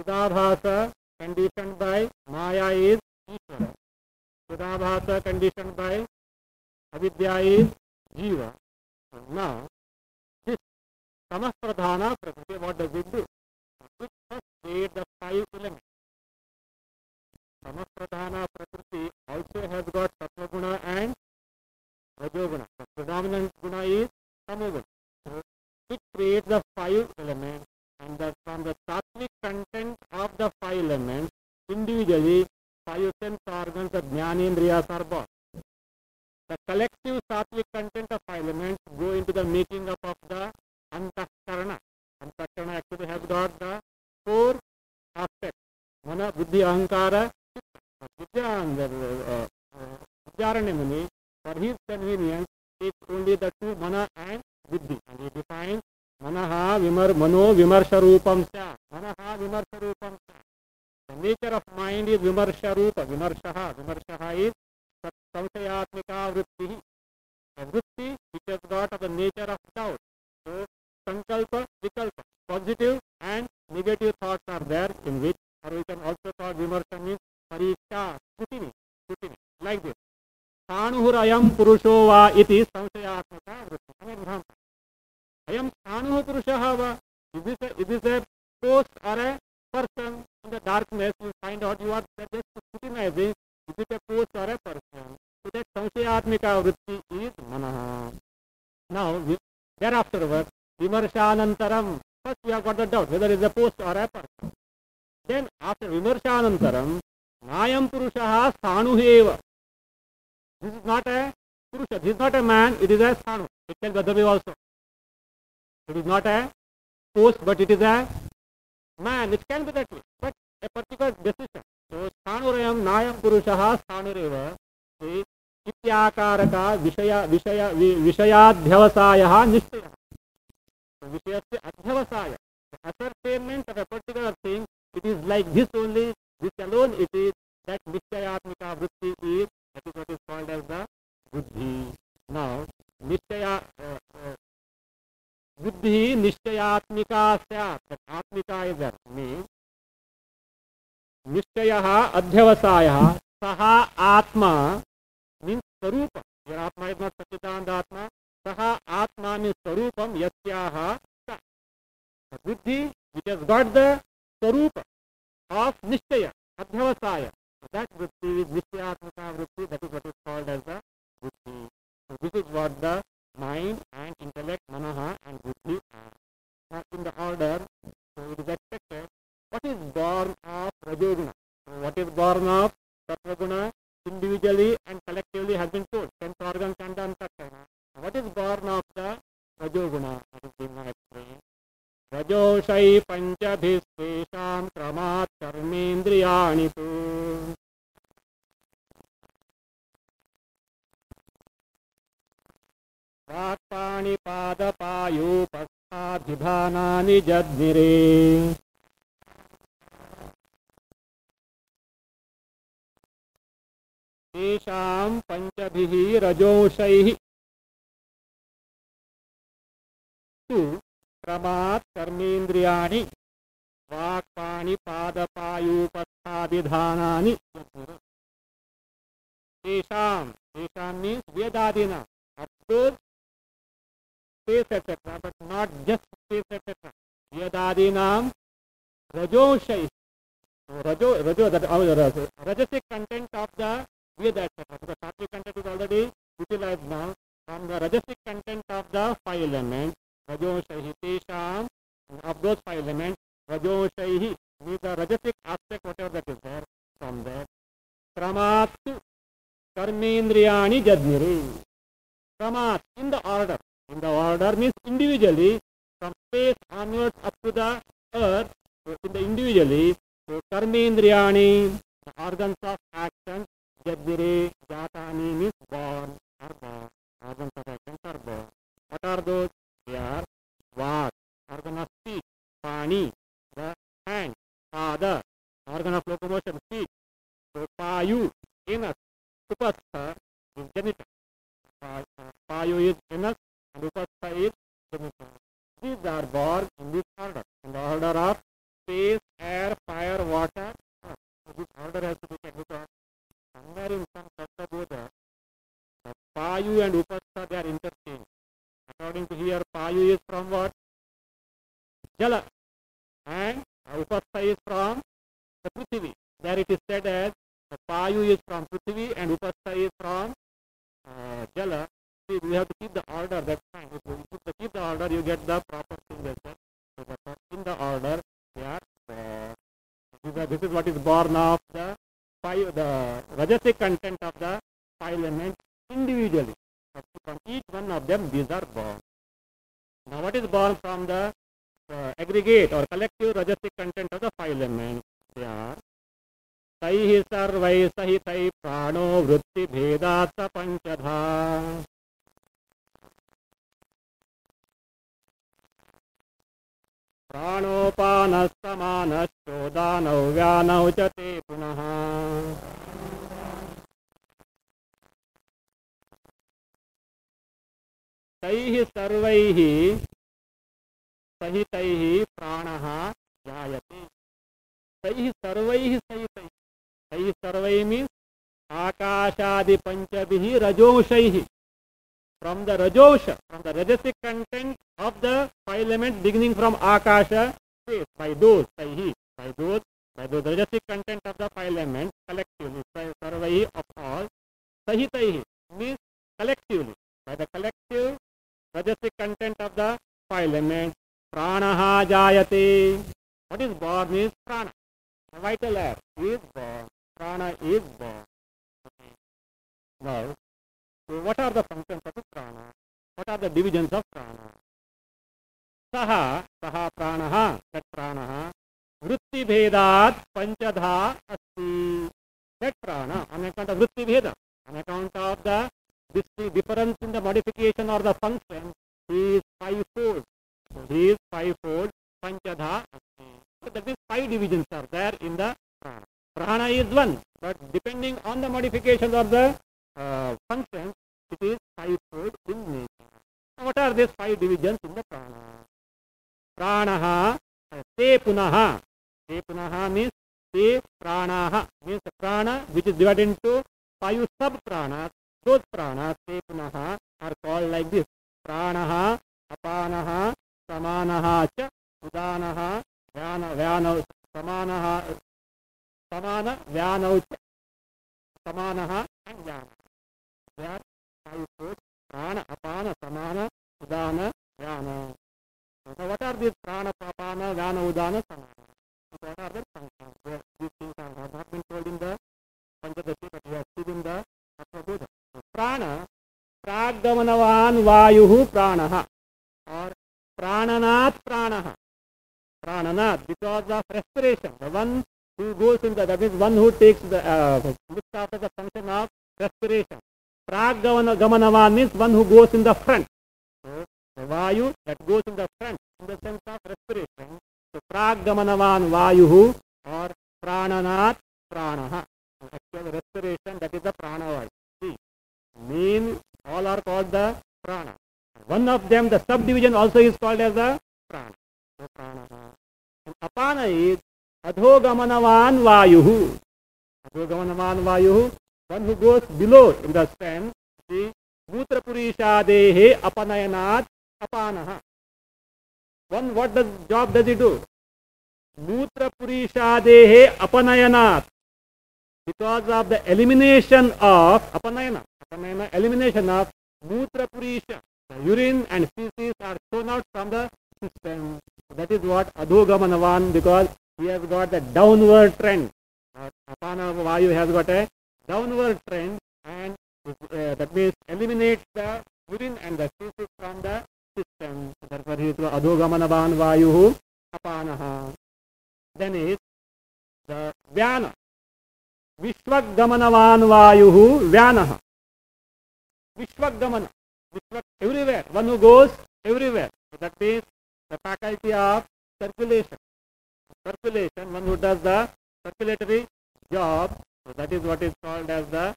Chidabhasa conditioned by Maya is Ishvara. Chidabhasa conditioned by Avidya is Jiva. So now, this Tamapradhana Prakriti, what does it do? It first creates the 5 elements. Tamapradhana Prakriti also has got Sattva Guna and Rajoguna. The predominant guna is Tamoguna. So it creates the 5 elements, and from the sattvic content of the 5 elements, individually 5 sense organs, the Jnanendriyas are born. The collective sattvic content of 5 elements go into the making up of the Antahkarana. Antahkarana actually has got the 4 aspects: Mana, Buddhi, Ahankara, Vidyaranya Muni, for his convenience, takes only the 2 Mana and Buddhi, and he defines Manaha Mano Vimarsha Rupam Sya. Manaha Vimarsha Rupam Sya. The nature of mind is Vimarsha Rupa. Vimarshaha. Vimarshaha is Samshayatmika Vritti. A Vritti which has got the nature of doubt. So, Sankalpa, Vikalpa. Positive and negative thoughts are there, in which, or we can also call Vimarsha means Pariksha, scrutiny, like this. Sanuhurayam Purusho va iti Samshayatmaka Vritti. An example. Ayam Sanuhu Purushaha va. Is this a post or a person? In the darkness, you find out you are just scrutinizing. Is it a post or a person? So that Samshayatmika Vritti is Manaha. Now, thereafterwards, Vimarshanantaram. First we have got the doubt whether it is a post or a person. Then after Vimarshanantaram, Nayam Purushaha Sanuheva. This is not a Purusha, this is not a man, it is a Sanu. It can be other way also. It is not a post, but it is a man. It can be that way, but a particular decision. So, Sanurayam Nayam Purushaha Sanureva. Ityakaraka Vishayadhyavasayaha Nishtaya. Vishayasya Adhyavasaya. The ascertainment of a particular thing, it is like this only, this alone it is, that Nishtayatmika Vritti is, that is what is called as the Buddhi. Now, Nishtaya, Buddhi Nishtayatmika Syat, that Atmika is that means, Nishtayaha Adhyavasayaha, Saha Atma means Sarupa. Your Atma is not Satchidananda Atma. Saha Atma means Sarupam Yasyaha Sa. The Buddhi which has got the Sarupa of Nishtaya, Adhyavasaya. So that Vritti is Nishtayatmaka Vritti, that is what is called as the Buddhi. So this is what the mind and intellect, Manaha and Buddhi are. Now in the order, so it is expected, what is born of Rajoguna? So what is born of Sattva-guna? Individually and collectively has been told. Sense organs and Antahkarana. What is born of the Rajoguna? That is being explained. Rajoshai panchabhistesham kramat karmendriyani tu. Rakpani padapayu pasadhidhanani jadnire. Tesham panchabhihi rajoshaihi tu kramat karmendriyani vakpani padapayu pasadhidhanani. Tesham means Vedadina. Of those space etc. but not just space etc. Vedadinam rajoshaihi. Rajo, that rajasic content of the Veda etc. The sattvic content is already utilized now. From the rajasic content of the 5 elements, Rajoshaihi Tesham, of those 5 elements, Rajoshaihi means the rajasic aspect, whatever that is there, from there. Kramat Karmendriyani Jadniri. Kramat, in the order. In the order means individually, from space onwards up to the earth, so in the individually. So, Karmendriyani, the organs of action, Jadvire, Jatani means born, are born. Organs of action are born. What are those? They are Vak, organ of speech, Pani, the hand, Pada, organ of locomotion, feet. So, Payu, anus, Upastha is genital. Payu is anus and Upastha is genital. These are born in this order, in the order of space, air, fire. order has to be checked because somewhere in some Tattva Payu and Upastha, they are interchanged. According to here, Payu is from what? Jala. And Upastha is from the Prithvi. There it is said as the Payu is from Prithvi and Upastha is from Jala. See, we have to keep the order, that's fine. If you keep the order, you get the proper thing as well. So in the order, they are this is what is born of the Rajasic content of the 5 elements individually. From each one of them, these are born. Now, what is born from the aggregate or collective Rajasic content of the 5 elements? They are Taihi sarvai sahitai prano vritti bhedasa panchadha. Pranopanas samanas chodanau vyanau chate punaha. Taihi sarvaihi sahitaihi pranaha jayate. Taihi sarvaihi sahitaihi. Taihi sarvaihi means akashadi panchabhihi rajoshaihi. From the rajosha, from the rajasic content of the 5 elements beginning from akasha, by those rajasic content of the 5 elements collectively, sarvaihi of all, sahitaihi means collectively, by the collective Rajasic content of the 5 elements, pranaha jayate. What is born is prana. The vital air is born. Prana is born. Okay. Now, so what are the functions of the prana? What are the divisions of prana? Saha pranaha, that pranaha, vritti bhedat panchadha asti. That prana, on account of vritti bheda, on account of the difference in the modification or the function, he is 5-fold. So he is 5-fold, panchadha. So that means 5 divisions are there in the prana. Prana is 1, but depending on the modification of the function, it is 5-fold in nature. Now what are these 5 divisions in the prana? Pranaha, te punaha. Te punaha means te pranaha, means the prana which is divided into 5 sub-pranas. Those pranas, te punaha, are called like this. Pranaha, apanaha, samanaha cha, udanaha, vyana, samanaha, samana, vyanau cha, samanaha and vyana. They are 5 fold. Prana, apana, samana, udana, vyana. So what are these prana, apana, vyana, udana, samana? What are their functions? These things have not been told in the Panchadashi, but we have seen in the Tattva. Prana, praggamanavan vayuhu pranaha, or prananat pranaha. Prananat, because of respiration, the one who goes in the, that means one who takes the, looks after the function of respiration. Praggamanavan means one who goes in the front. So, the vayu that goes in the front, in the sense of respiration. So, praggamanavan vayuhu, or prananat pranaha. Actual respiration, that is the prana vayu. See, main, all are called the prana. One of them, the subdivision also is called as the prana. So, prana. And apana is adhogamanavan vayuhu. Adhogamanavan vayuhu, one who goes below in the sense, see, mutrapurishadehe apanayanat apanaha. One, what job does he do? Mutrapurishadehe apanayanat. Because of the elimination of apanayana, elimination of mutrapurisha, the urine and feces are thrown out from the system. That is what adhogamanavan, because he has got the downward trend. Apana vayu has got a downward trend, and that means eliminates the urine and the feces from the system. Therefore, he is adhogamanavan vayuhu apanaha. Then is the vyana. Vishwaggamanavan vayuhu vyanaha. Vishwaggamana, everywhere, one who goes everywhere. So that means the faculty of circulation. Circulation, one who does the circulatory job. So that is what is called as the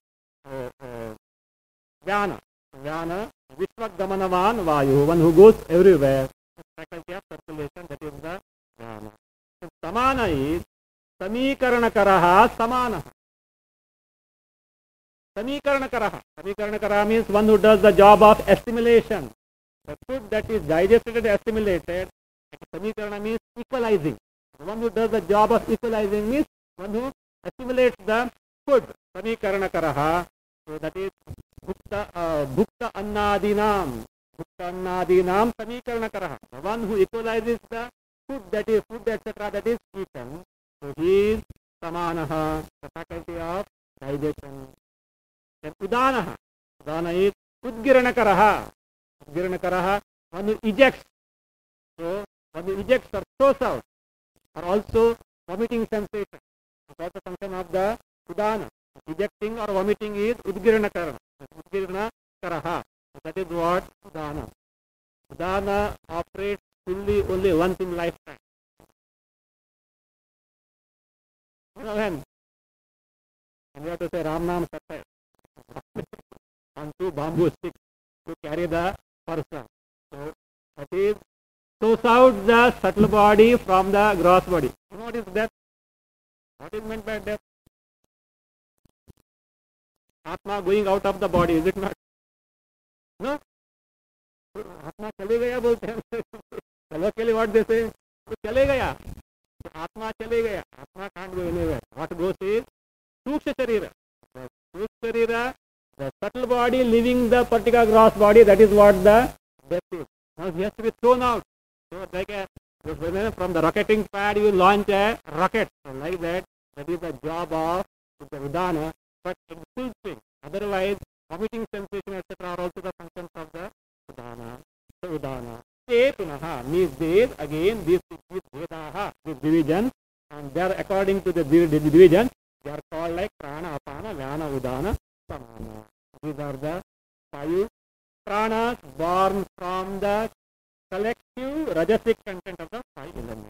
vyana. Vyana, Vishwaggamanavan vayuhu, one who goes everywhere. The faculty of circulation, that is the vyana. So samana is Samikaranakaraha samana. Samikaranakaraha means one who does the job of assimilation. The food that is digested and assimilated. Samikarana means equalizing. The one who does the job of equalizing means one who assimilates the food. Samikaranakaraha. So that is bhukta annadinam. Bhukta annadinam samikaranakaraha. The one who equalizes the food that is food etc. that is eaten. So he is samanaha, the faculty of digestion. Then udanaha. Udana is udgiranakaraha. Udgiranakaraha, one who ejects. So when you eject or throws out, or also vomiting sensation. It's also function of the udana. Ejecting or vomiting is udgirana karana. Udgirana karaha. That is what udana. Udana operates fully only once in lifetime. When you have to say Ram Nam Satai on two bamboo sticks to carry the person. So that is throws out the subtle body from the gross body. You know what is death? What is meant by death? Atma going out of the body, is it not? No? Atma chale gaya bolte hain. Colloquially what they say? Chale gaya. Atma chale gaya. Atma can't go anywhere. What goes is Suksha Sharira. The Suksha Sharira, the subtle body leaving the particular gross body, that is what the death is. Now he has to be thrown out. So like from the rocketing pad you launch a rocket. So like that is the job of the udana, but in full swing. Otherwise, vomiting sensation etc. are also the functions of the udana. So udana. Punaha means these again these vedaha, these divisions, and they are according to the division, they are called like prana, apana, vyana, udana, samana. These are the 5 pranas born from the collective rajasic content of the 5 elements.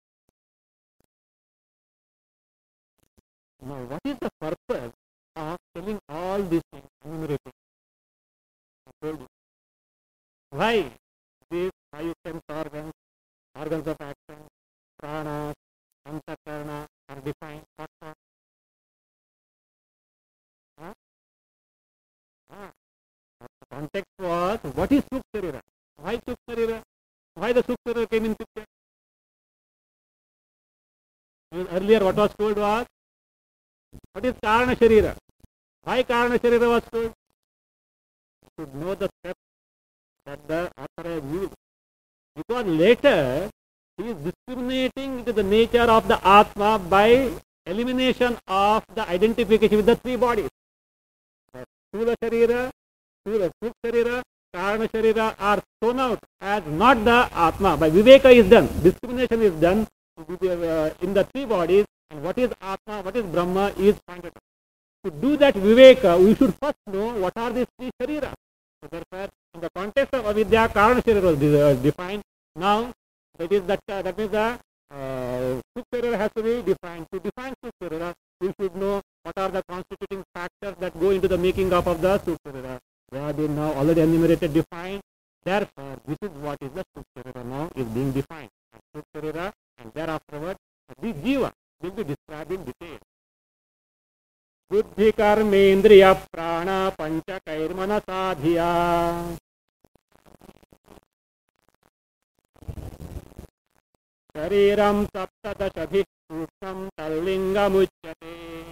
Now, what is the purpose of telling all these things, enumerating? I told you. Why these 5 sense organs, organs of action, prana, antakarana are defined? What for? The context was, what is Sukha Sharira? Why Sukha Sharira? Why the Sukha Sharira came in picture? Earlier what was told was, what is Karana Sharira? Why Karana Sharira was told? To know the steps that the author has used. Because later, he is discriminating into the nature of the Atma by elimination of the identification with the 3 bodies. The Sthula Sharira, Sukha Sharira, Karana Sharira are thrown out as not the Atma. By Viveka is done. Discrimination is done in the 3 bodies, and what is Atma, what is Brahma is pointed out. To do that Viveka, we should first know what are these 3 Shariras. So therefore, in the context of Avidya, Karana Sharira was defined. Now, that means the Sukha Sharira has to be defined. To define Sukha Sharira, we should know what are the constituting factors that go into the making up of the Sukha Sharira. They have been now already enumerated, defined. Therefore, this is what is the Sukha Sharira now is being defined. Sukha Sharira, and thereafterwards, the Jiva will be described in detail. Buddhi karmendriya prana panchakairmana sadhiya. Shariram saptadashadhi suksam tallingamuchyate.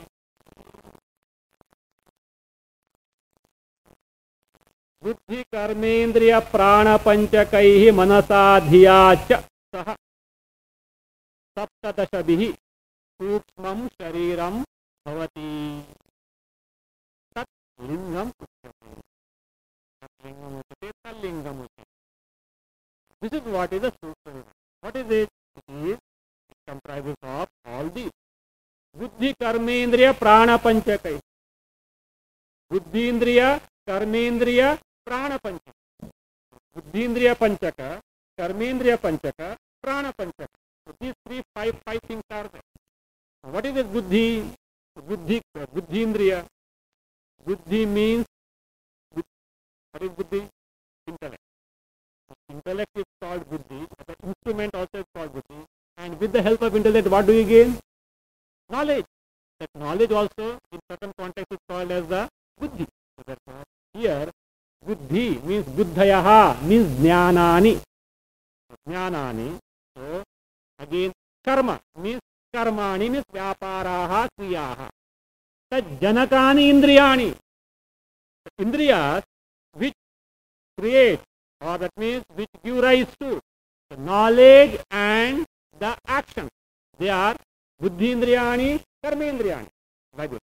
Buddhi karmendriya prana panchakaihi manasadhiya cha saha saptadashadhi suksmam shariram bhavati. Tat lingam uchyate. Tat lingam uchyate, tal lingam uchyate. This is what is the Sukha. What is it? It comprises of all these. Buddhi, karmendriya, prana, panchakai. Buddhi indriya, karmendriya, prana, panchaka. Buddhi indriya, panchaka, karmendriya, panchaka, prana, panchaka. So these five things are there. What is this buddhi? Buddhi indriya. Buddhi means, what is buddhi? Intellect. Intellect is called buddhi, the instrument also is called buddhi, and with the help of intellect what do you gain? knowledge. That knowledge also in certain context is called as the buddhi. So therefore, here buddhi means buddhayaha means jnanani. Jnanani. So again karma means karmani means vyaparaha kriyaha. Janakani indriyani. Indriyas which create, or that means which give rise to the knowledge and the action. They are buddhi indriyani, karma indriyani. Like this.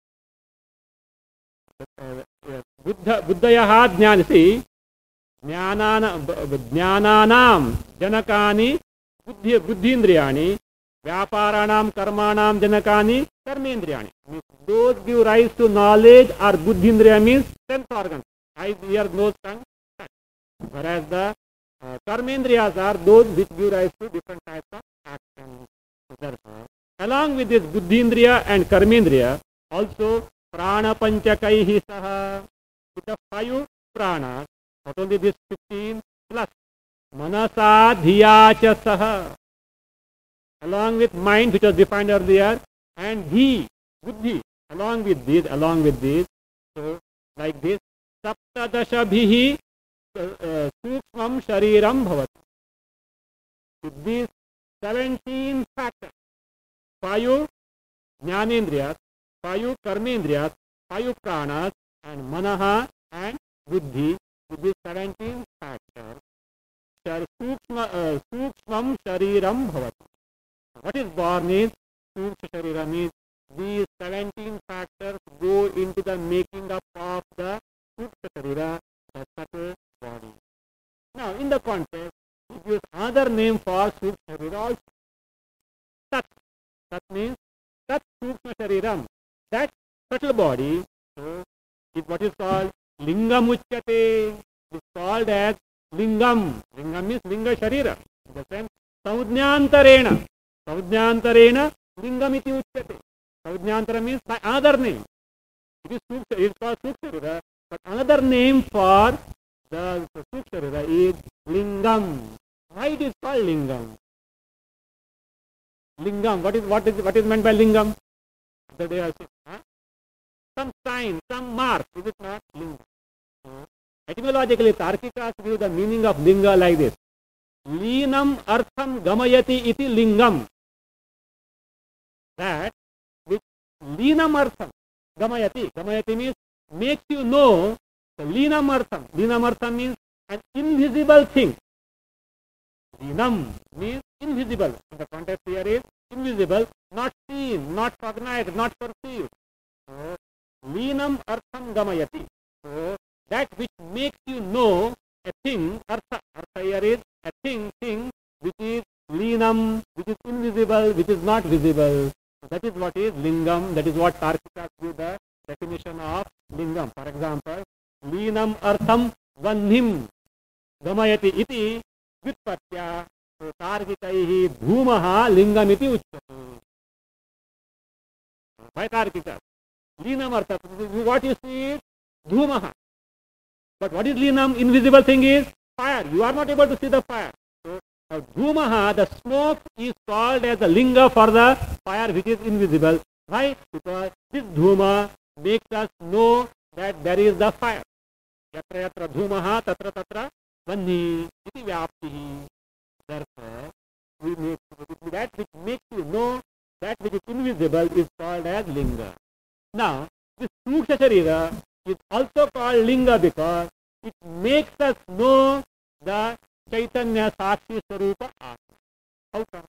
Buddhayaha jnani. See, jnananam janakani buddhi indriyani. Vyaparanam karmanam janakani karmendriyani. Those give rise to knowledge or buddhindriya means sense organs, eyes, ears, nose, tongue, touch. Whereas the karmendriyas are those which give rise to different types of actions. So therefore, along with this buddhindriya and karmendriya, also prana panchakaihi saha, with the 5 pranas, not only this 15 plus manasa dhiyacha saha, along with mind which was defined earlier, and dhi, buddhi, along with this, so like this, saptadashabhihi sukshmam shariram bhavati. With these 17 factors, 5 jnanendriyas, 5 karmendriyas, 5 pranas, and manaha and buddhi, with these 17 factors, sukshmam shariram bhavati. What is born is Suksha Sharira means these 17 factors go into the making up of the Suksha Sharira, the subtle body. Now, in the context, we use another name for Suksha Sharira also. Tat. Tat means Tat Suksha Shariram. That subtle body, so, is what is called Lingam Uchyate. It is called as Lingam. Lingam means Linga Sharira. In the sense, Saudnyantarena. Saudnyantarena lingamiti uchyate. Saudnyantara means by another name. It is called Suksharira, but another name for the Suksharira is lingam. Why it is called lingam? Lingam. What is meant by lingam? The day I said, some sign, some mark. Is it not lingam? Etymologically, Tarkikas give the meaning of linga like this. Linam artham gamayati iti lingam. That which linam artham gamayati. Gamayati means makes you know. So linam artham. Linam artham means an invisible thing. Linam means invisible. In the context here is invisible, not seen, not cognized, not perceived. So linam artham gamayati. So that which makes you know a thing. Artha here is a thing which is linam, which is invisible, which is not visible. That is what is lingam. That is what Tarkikas give the definition of lingam. For example, linam artham vanhim gamayati iti vyutpatya. So Tarkikaihi bhumaha lingam iti uchyate. By Tarkikas, linam artham, what you see is bhumaha. But what is linam? Invisible thing is fire. You are not able to see the fire. So, Dhumaha, the smoke, is called as the linga for the fire which is invisible. Why? Because this dhuma makes us know that there is the fire. Yatra yatra dhumaha tatra tatra vanni iti vyaptihi. Therefore, that which makes you know that which is invisible is called as linga. Now, this Suksha Sharira is also called linga because it makes us know the Chaitanya Sakshi Swarupa Atma. How come?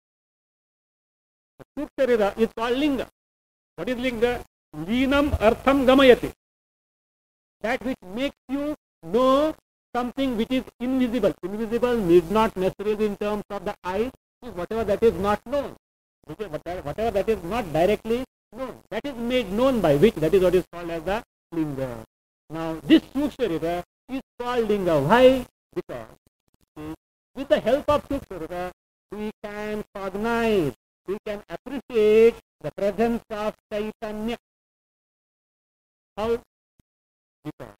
The Suksha Sharira is called linga. What is linga? Linam artham gamayati. That which makes you know something which is invisible. Invisible need not necessarily in terms of the eyes, whatever that is not known. Whatever that is not directly known. That is made known by which, that is what is called as the linga. Now, this Suksha Sharira is called linga. Why? Because with the help of Suksha Sharira, we can cognize, we can appreciate the presence of Chaitanya. How? Because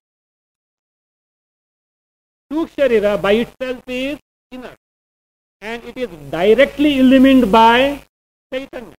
Suksha Sharira by itself is inert and it is directly illumined by Chaitanya.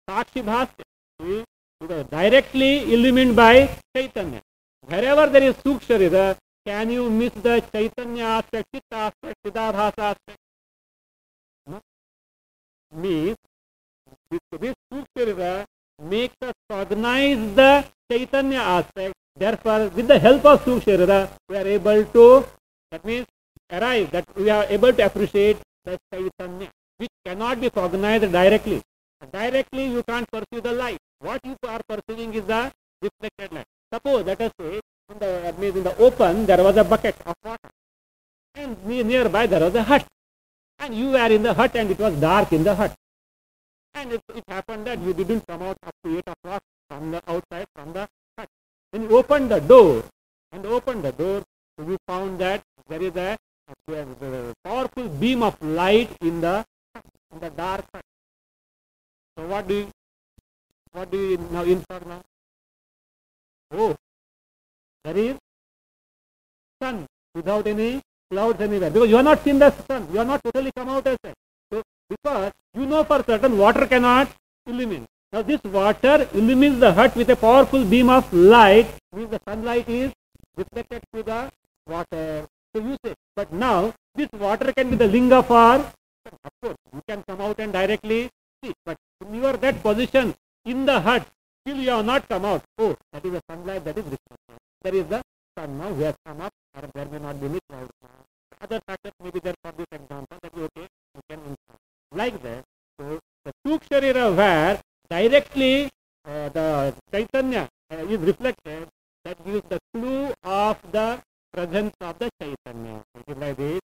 Sakshi Bhasya is directly illumined by Chaitanya. Wherever there is Sukh Sharira, can you miss the Chaitanya aspect, Chitta aspect, Chidabhasa aspect? No? Means this Sukh Sharira makes us recognize the Chaitanya aspect. Therefore, with the help of Sukh Sharira, we are able to, that means arrive, that we are able to appreciate the Chaitanya, which cannot be recognized directly. Directly you can't perceive the light. What you are perceiving is the reflected light. Suppose, let us say, in the open there was a bucket of water, and nearby there was a hut, and you were in the hut and it was dark in the hut. And it happened that you didn't come out up to 8 o'clock from the outside from the hut. When you opened the door, you found that there is a powerful beam of light in the dark hut. So what do you now infer now? Oh, there is sun without any clouds anywhere, because you have not seen the sun, you have not totally come out as such. So because you know for certain water cannot illumine. Now this water illumines the hut with a powerful beam of light, means the sunlight is reflected to the water. So you say, but now this water can be the linga for, of course, you can come out and directly see, but when you are that position in the hut, still you have not come out. Oh, that is the sunlight that is reflected. There is the sun now, we have come up, or there may not be any clouds. Other factors may be there for this example, that is okay, you can infer. Like that, so the Sukh Sharira where directly the Chaitanya is reflected, that gives the clue of the presence of the Chaitanya. It is like this.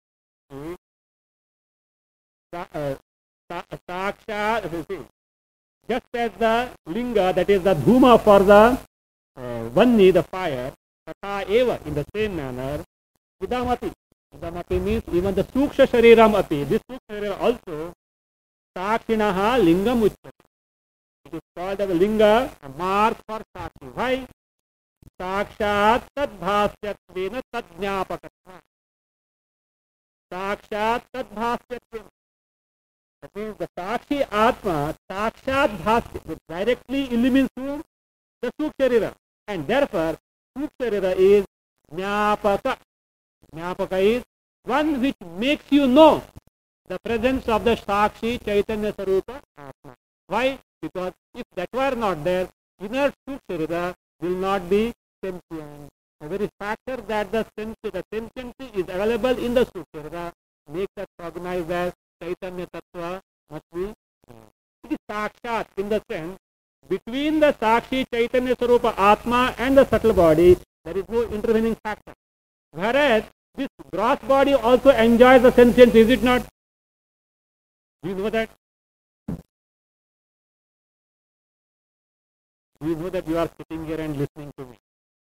Sakshat, just as the linga, that is the dhuma for the vanni, the fire, tata eva, in the same manner, idamapi. Idamapi means even the suksha shariram api. This suksha sharira also, sakshinaha lingam uchyate. It is called as a linga, a mark for sakshi. Why? Sakshat tadbhasyatvena tadnyapakatva. Sakshat tadbhasyatvena. That means the Sakshi Atma, Sakshat Bhasya, directly illumines the Sukh Sharira. And therefore, Sukh Sharira is Jnapaka. Jnapaka is one which makes you know the presence of the Sakshi Chaitanya Sarupa Atma. Why? Because if that were not there, inner Sukh Sharira will not be sentient. The very factor that the sentiency is available in the Sukh Sharira makes us recognize as Chaitanya Tattva must be. It is Sakshat in the sense, between the Sakshi Chaitanya Sarupa Atma and the subtle body, there is no intervening factor. Whereas this gross body also enjoys the sentience, is it not? Do you know that? Do you know that you are sitting here and listening to me?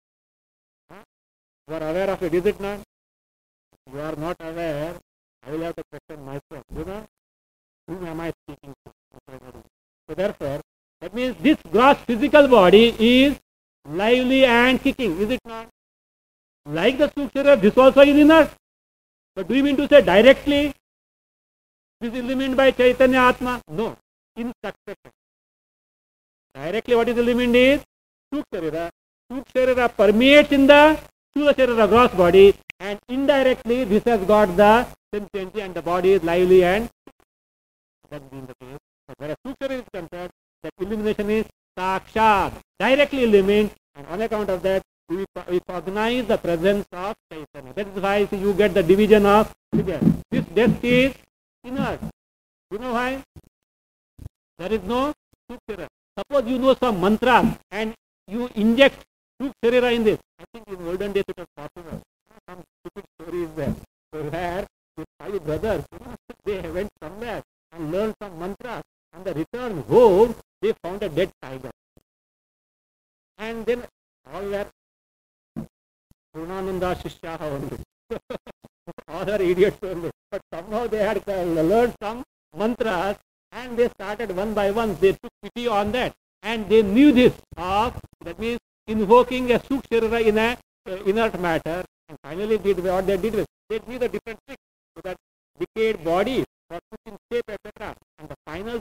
You are aware of it, is it not? You are not aware. I will have to question myself, you know, whom am I speaking to? So therefore, that means this gross physical body is lively and kicking, is it not? Like the Sukh Sharira, this also is inert. But do you mean to say directly this is illumined by Chaitanya Atma? No, in succession. Directly what is illumined is Sukh Sharira. Sukh Sharira permeates in the Sukh Sharira gross body, and indirectly this has got the sentiency and the body is lively and that being the case. But whereas Sukh Sharira is concerned, that illumination is Sakshat, directly illumined, and on account of that we recognize the presence of Chaitanya. That is why you get the division of figure. This desk is inert. You know why? There is no Sukh Sharira. Suppose you know some mantra and you inject Sukh Sharira in this. I think in olden days it was possible. Some stupid story is there. So where the 5 brothers, they went somewhere and learned some mantras. On the return home, they found a dead tiger. And then all were Purnananda Shishyaha only. All are idiots only. But somehow they had learned some mantras and they started one by one. They took pity on that. And they knew this of, that means invoking a Sukh Sharira in a inert matter. And finally what they did was, they knew the different tricks. So that decayed body was put in shape, etc. And the 5th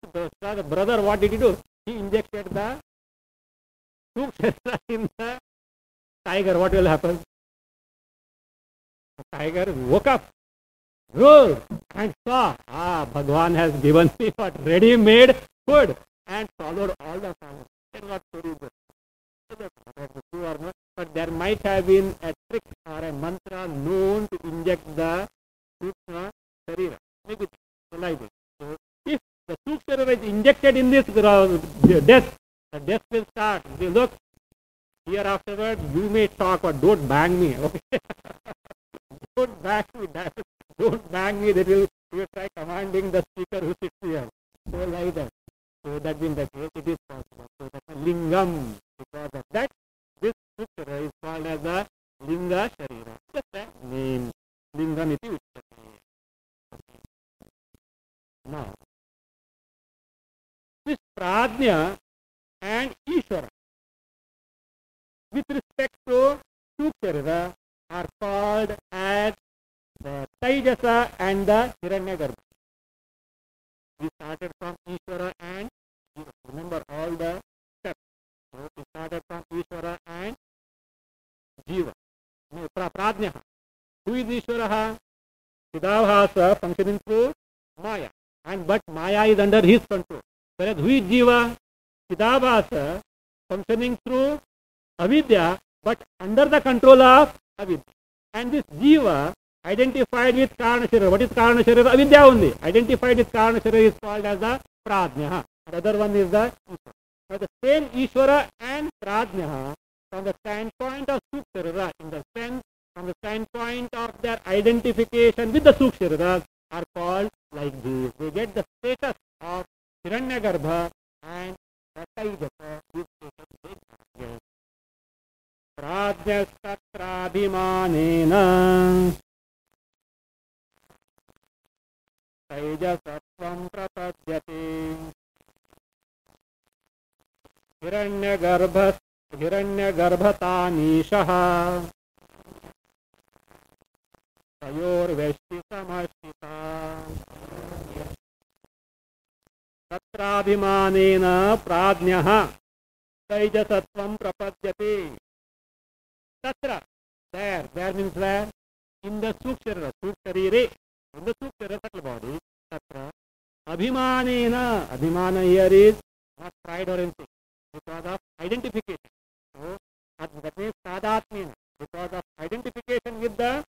the brother, what did he do? He injected the Suksharira in the tiger. What will happen? The tiger woke up, roared, and saw, Bhagwan has given me what ready-made food, and followed all the followers. That was very good. True or not? But there might have been a trick or a mantra known to inject the Sukshma Sharira. Make it like this. So, if the Sukshma Sharira is injected in this death, the death will start. Look, here afterwards, you may talk, but don't bang me. Okay? Don't bang me. Don't bang me. That will try commanding the speaker who sits here. So like that. So that being the case, it is possible. So that's a lingam. Because of that, this Sukshara is called as a linga sharira. Just a name. Lingam iti uchyate. Now, this Pradnya and Ishvara, with respect to Sukshara, are called as the Taijasa and the Hiranyagarbha. We started from Ishvara and Jiva. Remember all the steps. So we started from Ishvara and Jiva. Pradnya. Who is Ishvara? Chidabhasa functioning through Maya. But Maya is under his control. Whereas who is Jiva? Chidabhasa functioning through Avidya, but under the control of Avidya. And this Jiva identified with Karana Sharira. What is Karana Sharira? Avidya only. Identified with Karana Sharira is called as the Pradnya. The other one is the Ishvara. Now the same Ishvara and Pradnya, from the standpoint of Sukshara, in the sense, from the standpoint of their identification with the Sukshara, are called like this. They get the status of Hiranyagarbha and Taijasa. This status they get. Pradnyastatraabhimanena Taijasatvam prapadyate Hiranyagarbhatanishaha Tayorveshti samashita Tatraabhimanena Pradnyaha Taijasatvam prapadyate. Tatra, there means where? In the Sukshara, Suksharire, in the Sukshara subtle body, Tatra, Abhimanena, Abhimana here is not pride or anything, because of identification. So, that means Tadatmena, because of identification with the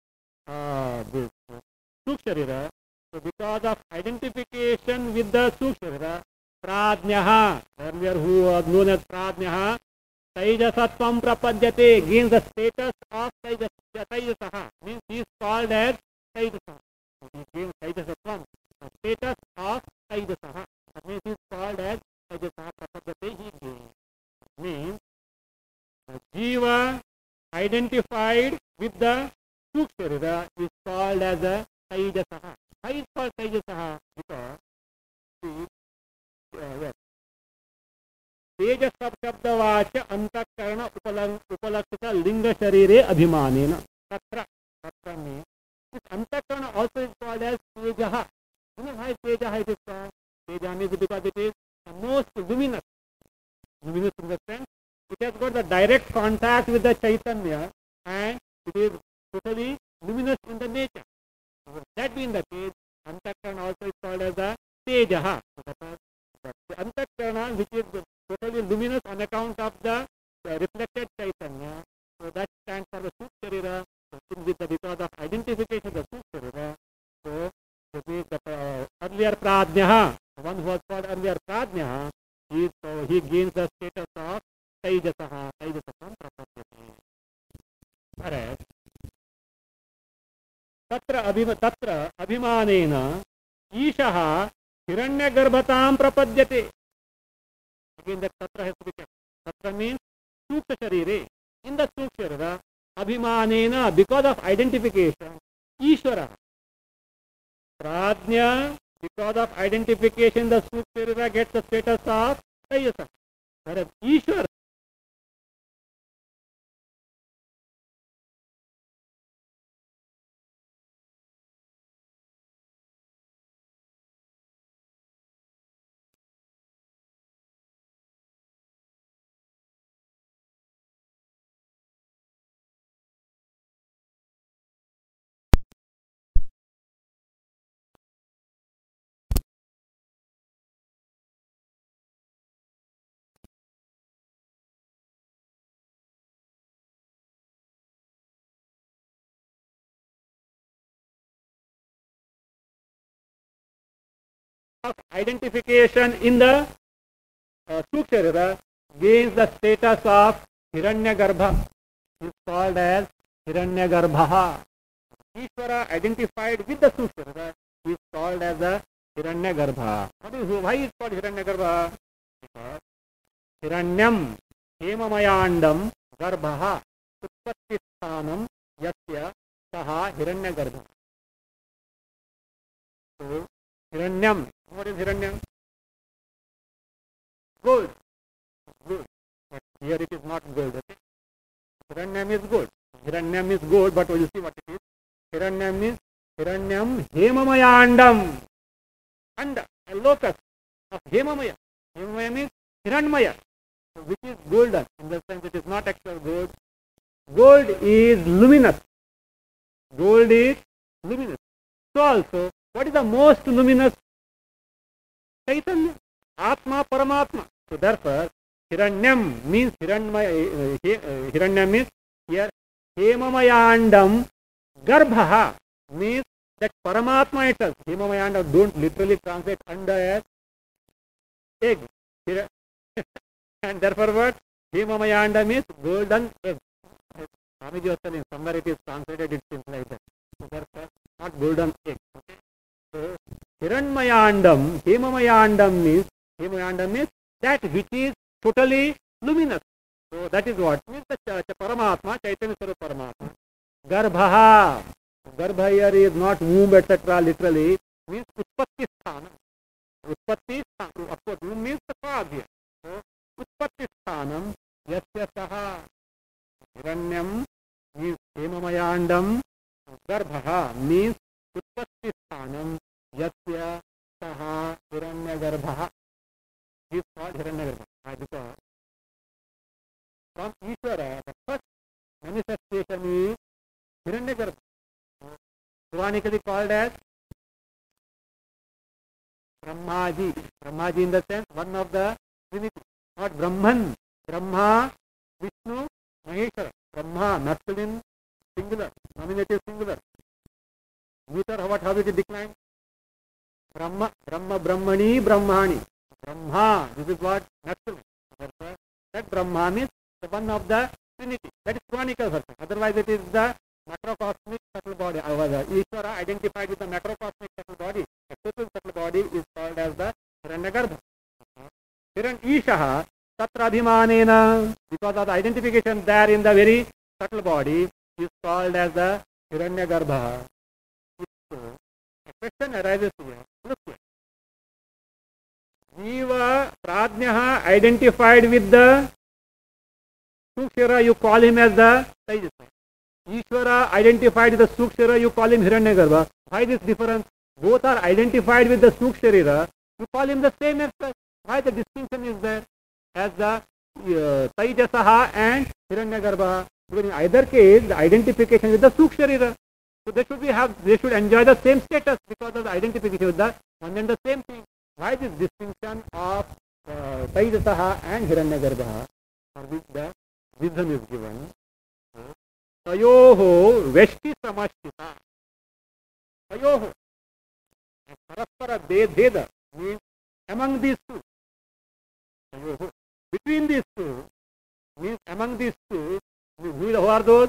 Suksharira. So, because of identification with the Suksharira, Pradnyaha, earlier who was known as Pradnyaha, Taijasatvam prapadyate, gains the status of Taijasaha, means he is called as Taijasaha. He gains Taijasatvam, the status of Taijasaha. That means he is called as Taijasaha prapadyate, he gains. Means the Jiva identified with the Sukshara is called as a Taijasaha. Why is called Taijasaha? Because तेजस शब्दवाच्य अंतःकरण उपलक्षित लिंग शरीरे अभिमानेन तत्र में this अंतःकरण also is called as tejaha. You know why tejaha it is called? Tejaha means because it is the most luminous. Luminous in the sense it has got the direct contact with the Chaitanya and it is totally luminous in the nature. So that being the case, अंतःकरण also is called as the tejaha. The अंतःकरण which is totally luminous on account of the reflected Chaitanya. So that stands for the Sukshara. Because of identification of the Sukshara. So the earlier Pradnyaha, the one who was called earlier Pradnyaha, he gains the status of Taijasaha. Taijasatvam prapadyate. Whereas Tatra Abhimanena Ishaha Hiranyagarbhatam prapadyate. Again, that Tatra has to be kept. Tatra means Suksha Sharire. In the Sukshara, Abhimanena, because of identification, Ishvara. Pradnya, because of identification, the Sukshara gets the status of Taijasa. Whereas Ishvara, of identification in the Suksharira gains the status of Hiranyagarbha. Is called as Hiranyagarbha. Ishvara identified with the Suksharira is called as the Hiranyagarbha. Why is called Hiranyagarbha? Because Hiranyam Hemamayandam Garbha Utpatti Sthanam Yasya Saha Hiranyagarbha. So Hiranyam, what is Hiranyam? Gold. Gold. But here it is not gold. Okay? Hiranyam is gold. Hiranyam is gold, but you see what it is. Hiranyam is Hiranyam Hemamayandam. Anda, a locus of Hemamaya. Hemamaya means Hiranmaya, which is golden. In the sense it is not actual gold. Gold is luminous. Gold is luminous. So also, what is the most luminous? Chaitanya. Atma Paramatma. So therefore, Hiranyam means Hiranmaya. Hiranyam means here Hemamayandam Garbha means that Paramatma itself. Hemamayandam don't literally translate anda as egg. And therefore what? Hemamayandam is golden egg. Swamiji was telling somewhere it is translated, it seems like that. So therefore, not golden egg. Okay? So Hiranmayandam, Hemamayandam means that which is totally luminous. So that is what means the Paramatma, Chaitanya Swarup Paramatma. Garbha. Garbha here is not womb, etc. literally, means Utpatti Sthanam. Utpatti Sthanam. Of course, womb means the cause here. So Utpatti Sthanam Yasya Saha. Hiranyam means Hemamayandam. Garbha means Utpatti Sthanam Yasya Saha Hiranyagarbha. He is called Hiranyagarbha. Because from Ishvara, the first manifestation is Hiranyagarbha. Puranically called as Brahmaji. Brahmaji in the sense one of the Trinity. Not Brahman. Brahma, Vishnu, Maheshwara. Brahma, masculine, singular. Nominative singular. Neuter, how it is declined? Brahma, Brahma, Brahmani, Brahmani. Brahma, this is what? Masculine. Therefore, that Brahma means the one of the Trinity. That is Puranical version. Otherwise it is the macrocosmic subtle body. Ishvara identified with the macrocosmic subtle body. The total subtle body is called as the Hiranyagarbha. Hiran Ishaha Tatra Abhimanena, because of the identification there in the very subtle body, is called as the Hiranyagarbha. So, a question arises here. Look here. Jiva Pradnyaha identified with the Sukshara, you call him as the Taijasa. Ishvara identified with the Sukshara, you call him Hiranyagarbha. Why this difference? Both are identified with the Suksharira, you call him the same aspect. Why the distinction is there? As the Taijasaha and Hiranyagarbha. In either case, the identification with the Suksharira. So they should enjoy the same status because of the identification with the one and the same thing. Why this distinction of Taijasaha and Hiranyagarbha, for which the reason is given? Tayoho Veshti Samashita. Tayoho. Paraspara Bheda means among these two. Tayoho. Between these two means among these two. Who are those?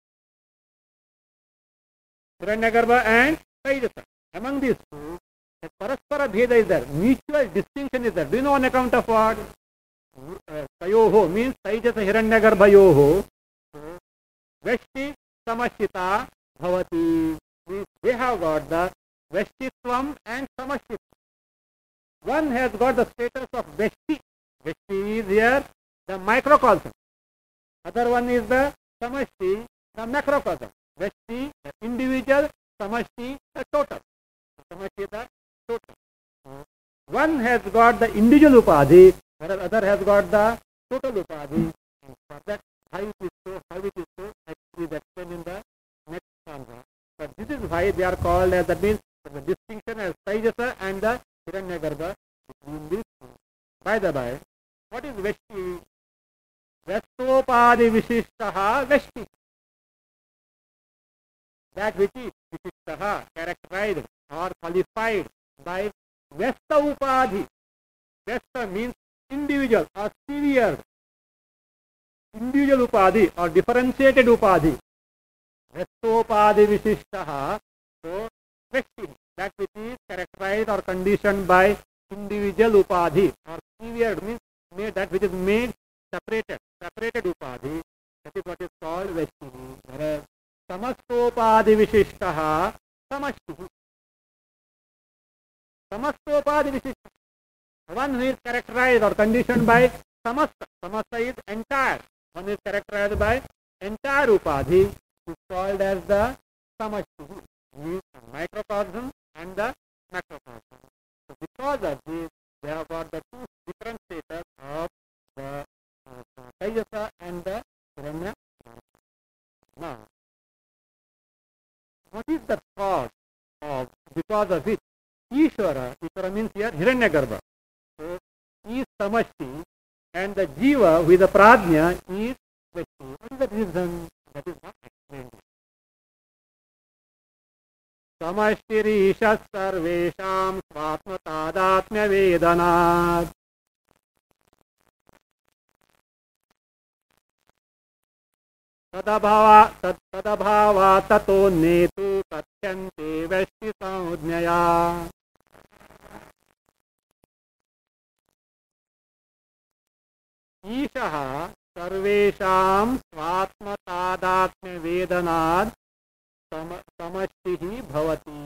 Hiranyagarbha and Taijasa. Among these two, a Paraspara Bheda is there. Mutual distinction is there. Do you know on account of what? Tayoho means Taijasa Hiranyagarbha yoho. Veshti Samashita Bhavati means they have got the Veshtitvam and Samashita. One has got the status of Veshti. Veshti is here the microcosm. Other one is the Samashti, the macrocosm. Veshti, the individual, Samashti, the total. Samashti, the total. One has got the individual Upadhi, whereas other has got the total Upadhi. For that, how it is so, actually that's explained in the next stanza. But this is why they are called as, that means the distinction as Taijasa and the Hiranyagarbha between these two. By the by, what is Veshti? Vestopadi Vishishtaha Veshti. That which is Vishishtaha, characterized or qualified by Vyasta upadhi. Vyasta means individual or severe. Individual upadhi or differentiated upadhi. Vyastopadhi vishishtaha. So, that which is characterized or conditioned by individual upadhi, or severe means made, that which is made separated upadhi, that is what is called Veshti. Whereas samastopadhi vishishtaha samashti. Samastopadhi vishishtaha, one who is characterized or conditioned by samasta. Samasta is entire. One is characterized by entire upadhi is called as the samashti. Means microcosm and the macrocosm. So because of this, they have got the two different status of the Taijasa and the Hiranya. Now, what is the cause of, because of which Ishvara means here Hiranyagarbha. So, is Samashti and the Jiva with the Prajna is Veshti. What is the reason? That is not explained. समष्टिरीशः सर्वेषां स्वात्मतादात्म्यवेदनात् तदभावात् ततो नेतु कथ्यन्ते वेष्टि संज्ञया. ईशः सर्वेषां स्वात्मतादात्म्यवेदनात् समष्टि भवति.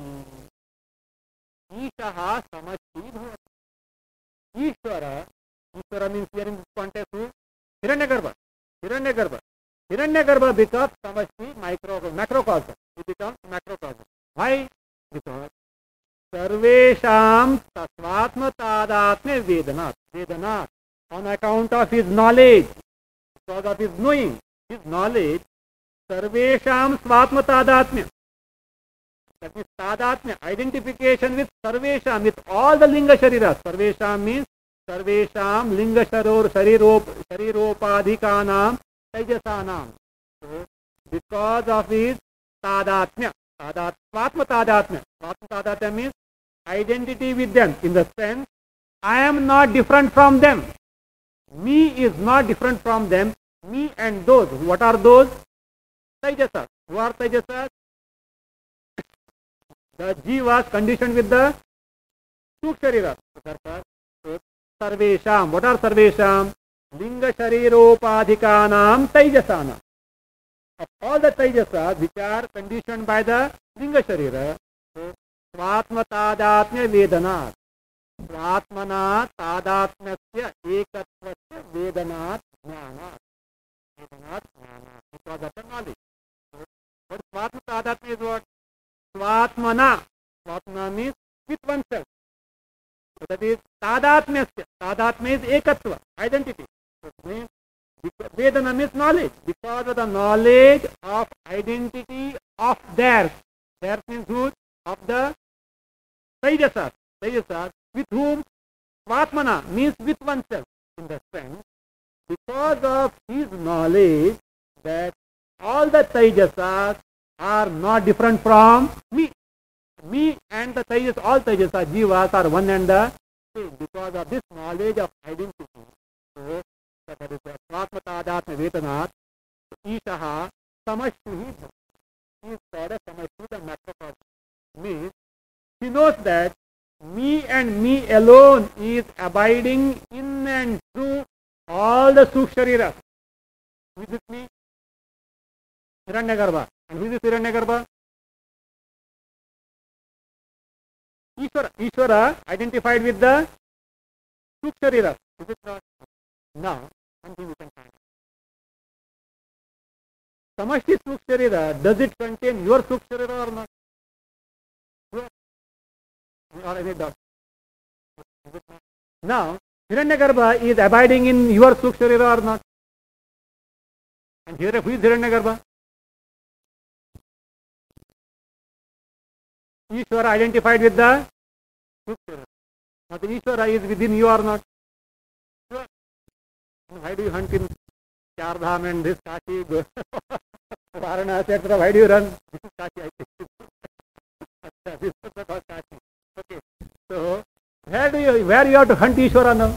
ईशः समष्टि भवति. ईश्वर means here in this context Hiranyagarbha. Hiranyagarbha becomes samashti macrocosm. It becomes macrocosm. Why? Because sarvesham tasvatma tadatme vedanat. On account of his knowledge, because of his knowing, his knowledge, sarvesham svatma tadatmya. That is tadatmya, identification with sarvesham, with all the linga shariras. Sarvesham means sarvesham linga shariropadhikanam taijasanam. So, because of his tadatmya, svatma tadatmya. Svatma tadatmya means identity with them, in the sense, I am not different from them. Me is not different from them. Me and those. What are those? Taijasas. Who are Taijasas? The Jivas conditioned with the Sukshariras. So, Sarvesham. What are Sarvesham? Linga Shariropadhikanam Taijasanam. Of all the Taijasas which are conditioned by the Linga Sharira, so Svatma Tadatmya Vedanat. Svatmana Tadatmyasya Ekattvasya Vedanat Jnanat. Because of the knowledge. So, what Svatma Tadatmya is what? Svatmana. Svatmana means with oneself. So that is Tadatmyasya. Tadatmya is Ekatva, identity. So means Vedana means knowledge. Because of the knowledge of identity of theirs. Theirs means who? Of the Taijasas. Taijasas with whom? Svatmana means with oneself. In the sense, because of his knowledge that all the Taijasas are not different from me. Me and the Taijasas, all Taijasas, Jivas are one and the same. Because of this knowledge of identity. So, that is Svatma Tadatmya Vedanat, Ishaha Samashti. He is called a Samashti, the macrocosm. Means, he knows that me and me alone is abiding in and through all the Sukshariras. Who is with me? Hiranyagarbha. And who is Hiranyagarbha? Ishvara identified with the Sukshariras. Is it not? Now, something we can find. Samashti Suksharira, does it contain your Suksharira or not? Or any doubt? Now, Hiranyagarbha is abiding in your Suksharira or not? And here, who is Hiranyagarbha? Ishvara identified with the Suksharira. Now, the Ishvara is within you or not? Why do you hunt in Chardham and this Kashi, Varanasi, etc.? Why do you run? This is Kashi, I think. This is called Kashi. Okay. So, Where you have to hunt Ishvara now?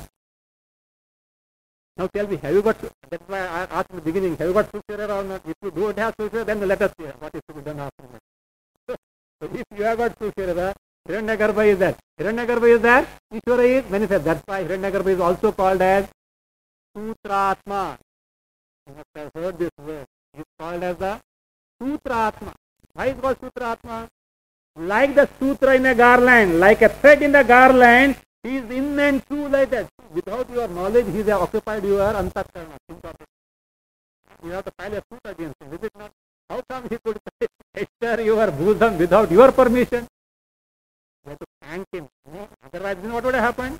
Now tell me, have you got, that's why I asked in the beginning, have you got Sushira or not? If you don't have Sushira, then let us hear what is to be done after that. So if you have got Sushira, Hiranyagarbha is there. Hiranyagarbha is there, Ishvara is manifest. That's why Hiranyagarbha is also called as Sutratma. You must have heard this word. It is called as the Sutratma. Why is it called Sutratma? Like the sutra in a garland, like a thread in the garland, he is in and through like that. Without your knowledge, he has occupied your antakarana. Think of it. You have to file a suit against him. Is it not? How come he could enter your bosom without your permission? You have to thank him. No? Otherwise, what would have happened?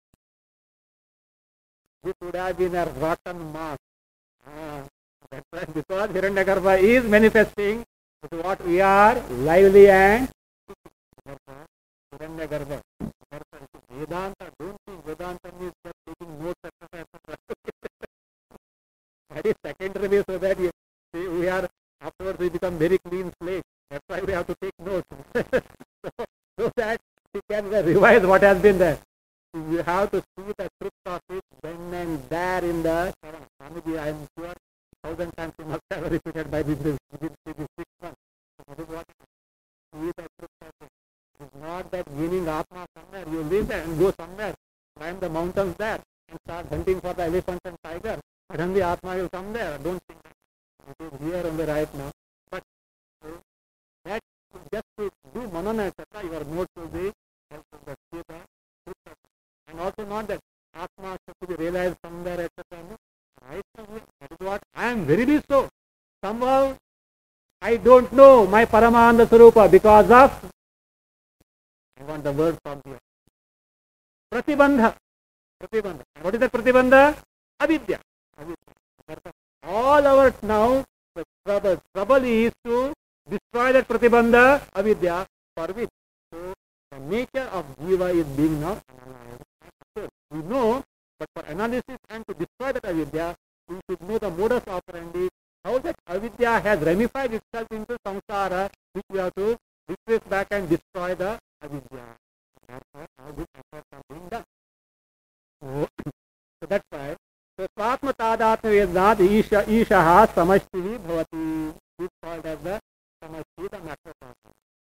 This would have been a rotten mass. That's right, because Hiranyagarbha is manifesting what we are, lively and Hiranyagarbha. Vedanta, don't think Vedanta means just taking notes, etc. That is secondary, so that we are, afterwards we become very clean slate. That's why we have to take notes. so that we can revise what has been there. You have to see the truth of it then and there in the Swamiji, I am sure 1,000 times you must have repeated by this 6 months. That is what see the truth of it. It is not that winning Atma somewhere. You live there and go somewhere, climb the mountains there and start hunting for the elephants and tigers. Suddenly Atma will come there. Don't think that. It is here only right now. But that just to do manana, etc., your notes will be helpful. But see the truth of it. And also not that Atma has to be realized somewhere, etc. Right now, that is what I am verily so. Somehow I don't know my Paramananda Swarupa because of, I want the word from here, Pratibandha. Pratibandha. What is that Pratibandha? Avidya. All our now, the trouble is to destroy that Pratibandha, Avidya, for which. So the nature of Jiva is being now analyzed. We know, but for analysis and to destroy that avidya, we should know the modus operandi, how that avidya has ramified itself into samsara, which we have to retrace back and destroy the avidya. Therefore, how this efforts are being done. So that's why. So Swatma Tadatma Vednad Ishaha Samashtihi Bhavati. This is called as the Samashti, the macrocosm.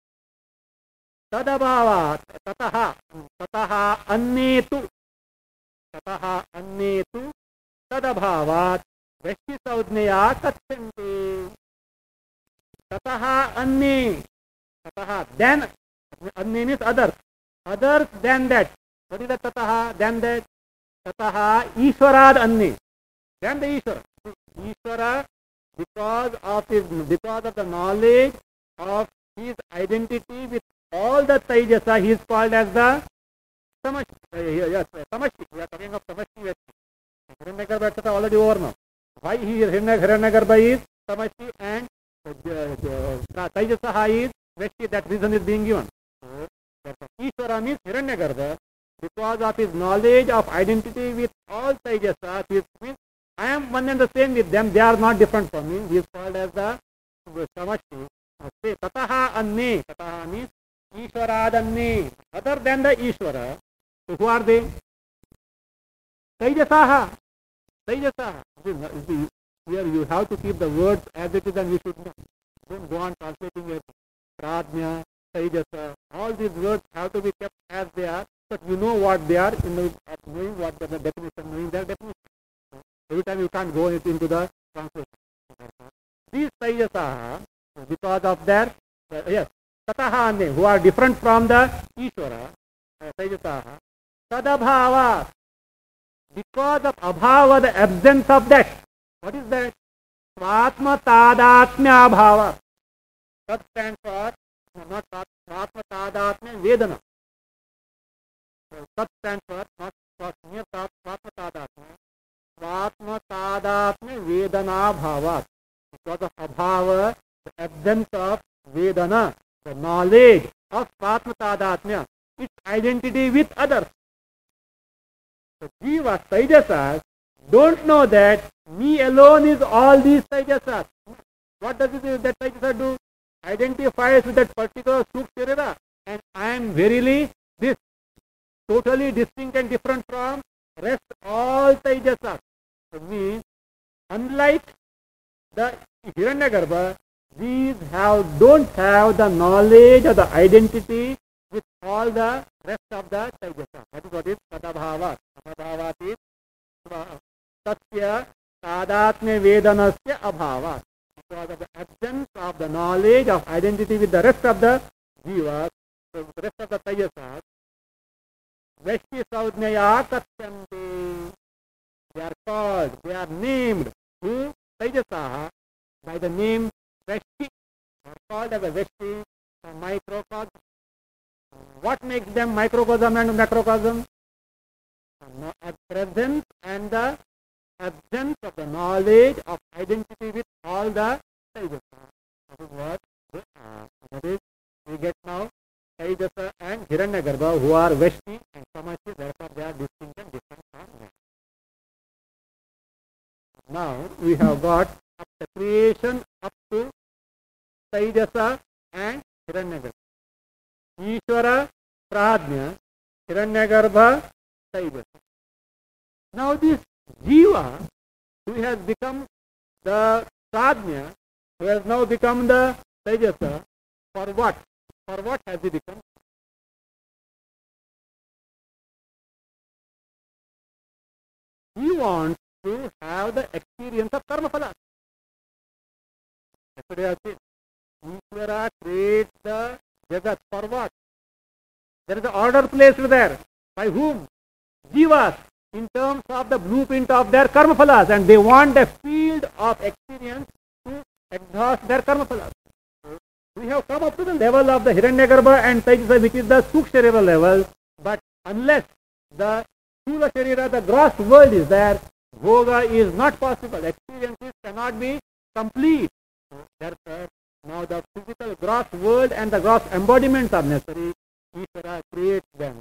Tadabhava Tataha Annetu. ततः अन्येतु तदभावात् वैश्विसंज्ञया कथ्यन्ते. ततः अन्ये, ततः then, अन्ये means others than that. What is the ततः than that? ततः ईश्वराद अन्ये, then the Ishvara. Ishvara, because of the knowledge of his identity with all the Taijasa, he is called as the Samashti. Yes, Samashti. We are talking of Samashti. Hiranyagarbha etc. already over now. Why here Hiranyagarbha is Samashti and Taijasaha is Veshti? That reason is being given. So, Ishvara means Hiranyagarbha. Because of his knowledge of identity with all Taijasa, he means I am one and the same with them. They are not different from me. He is called as the Samashti. Say Tataha Anne. Tataha means Ishvaradanye. Other than the Ishvara. So who are they? Taijasaha. Taijasaha. Here you have to keep the words as it is and you should know. Don't go on translating it. Prajna, Taijasa. All these words have to be kept as they are. But you know what they are, knowing what the definition, knowing their definition. So every time you can't go into the translation. These Taijasaha, because of their, yes, Tatahane, who are different from the Ishvara, Taijasaha, Tadabhava, because of Abhava, the absence of that. What is that? Swatma Tadatmya Abhava. That stands for, not Swatma Tadatmya Vedana. That stands for, not near Swatma Tadatmya. Swatma Tadatmya Vedana Bhava. Because of Abhava, the absence of Vedana, the knowledge of Swatma Tadatmya, its identity with others. So Jiva, Taijasas, don't know that me alone is all these Taijasas. What does that Taijasa do? Identifies with that particular Sukh Sharira, and I am verily this. totally distinct and different from rest all Taijasas. So means unlike the Hiranyagarbha, these don't have the knowledge or the identity with all the rest of the Taijasas. That is what is Tadabhavat. Tadabhavat is Tasya Tadatmya Vedanasya Abhavat. Because of the absence of the knowledge of identity with the rest of the Jivas, the rest of the Taijasas, Veshti Saudnaya Katyante. They are called, they are named, who? Taijasaha, by the name Veshti. They are called as a Veshti, a microcosm. What makes them microcosm and macrocosm? At presence and the absence of the knowledge of identity with all the Taijasa. That is what they are. That is, we get now Taijasa and Hiranyagarbha, who are Veshti and Samashti, therefore they are distinct and different from them. Now we have got the creation up to Taijasa and Hiranyagarbha. Ishvara, Pradnya, Hiranyagarbha, Taijasa. Now this Jiva, who has become the Pradnya, who has now become the Taijasa, for what? For what has he become? He wants to have the experience of karma phala. Yesterday I said, Ishvara creates the Jagat for what? There is an order placed there. By whom? Jivas, in terms of the blueprint of their karma phalas, and they want a field of experience to exhaust their karma phalas. So we have come up to the level of the Hiranyagarbha and Taijasa, which is the Sukshma level, but unless the Sthula Sharira, the gross world is there, Bhoga is not possible. Experiences cannot be complete. So therefore, now the physical gross world and the gross embodiments are necessary. Ishvara creates them.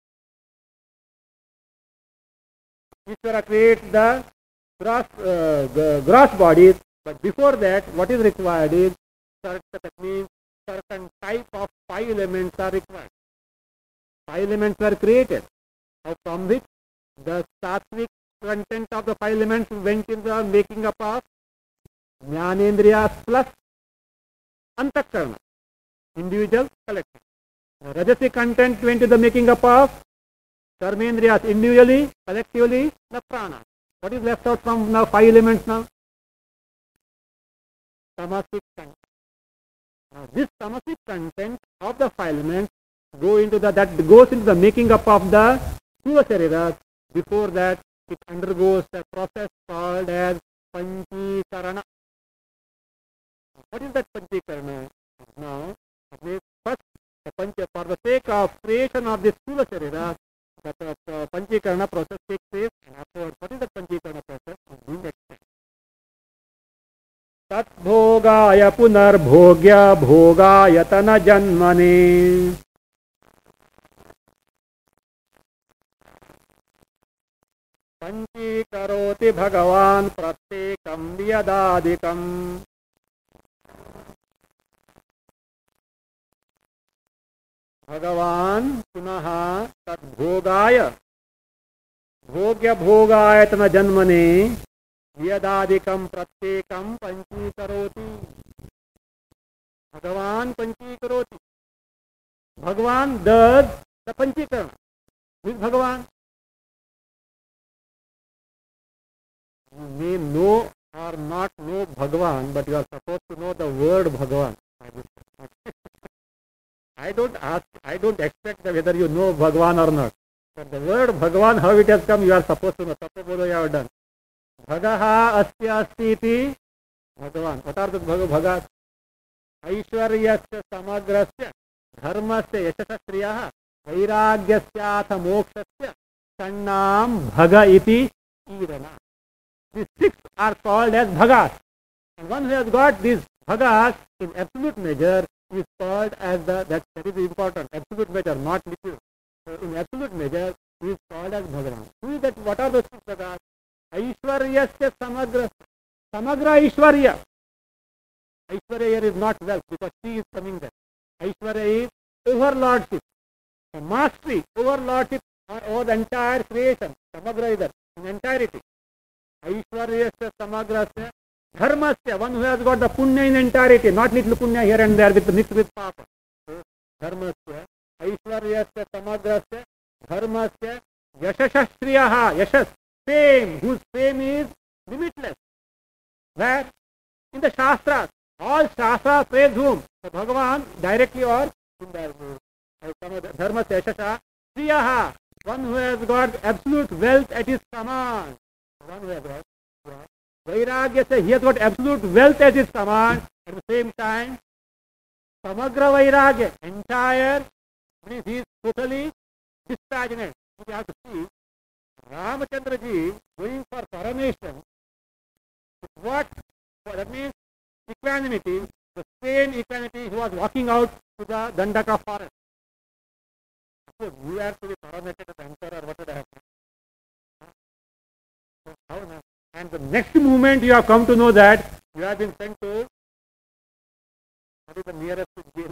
Ishvara creates the gross bodies, but before that, what is required is certain type of 5 elements are required. 5 elements were created, from which the sattvic content of the 5 elements went in the making up of Jnanendriyas plus Antakarana, individual, collective. Rajasic content went to the making up of Karmendriyas, individually, collectively, the prana. What is left out from now 5 elements now? Tamasic content. Now this tamasic content of the 5 elements goes into the making up of the Sthula Shariras. Before that, it undergoes a process called as Panchikarana. What is that Panchikarana? Now, first, for the sake of creation of this Sthula Sharira, the Panchikarana process takes place, and afterwards, what is the Panchikarana process? Being explained. Tat bhogaya punar bhogya bhogaya tana janmane. Panchikaroti bhagavan pratyekam vyadadikam. Bhagavan punaha tat bhogaya bhogya bhogayatana janmane vyadadikam pratyekam panchikaroti. Bhagavan panchikaroti. Bhagavan does the panchikarana. Who is Bhagavan? You may know or not know Bhagavan, but you are supposed to know the word Bhagavan. I don't expect whether you know Bhagavan or not. But the word Bhagavan, how it has come, you are supposed to know. Suppose you have done. Bhagaha asya asti iti Bhagavan. What are the Bhagas? Aishwaryasya samagrasya dharmasya yashasa sriyaha vairagyasya mokshasya sannam bhaga iti irana. These 6 are called as Bhagas. And one who has got these Bhagas in absolute measure is called as that is important. Absolute measure, not liquid. So in absolute measure, he is called as Bhagavan. Who is that? What are those 6 Bhagas? Aishwaryasya samagra. Samagra Aishwarya. Aishwarya here is not wealth because she is coming there. Aishwarya is overlordship. So mastery, overlordship or the entire creation, samagra either, in entirety. Aishwaryasya samagrasya dharmasya, one who has got the punya in entirety, not little punya here and there with mixed with papa. So, dharmasya, aishwaryasya samagrasya dharmasya yashashashriyaha, yashas, fame, whose fame is limitless. Where? In the Shastras. All Shastras praise whom? So Bhagavan, directly or indirectly. Dharmasya yashasha shriyaha, one who has got absolute wealth at his command. One who has got vairagya, he has got absolute wealth at his command. At the same time, samagra vairagya, entire, he is totally dispassionate. We have to see Ramachandra ji going for coronation. What? That means equanimity, the same equanimity he was walking out to the Dandaka forest. So we are to be coronated as emperor, what would happen? And the next moment you have come to know that you have been sent to, what is the nearest jail?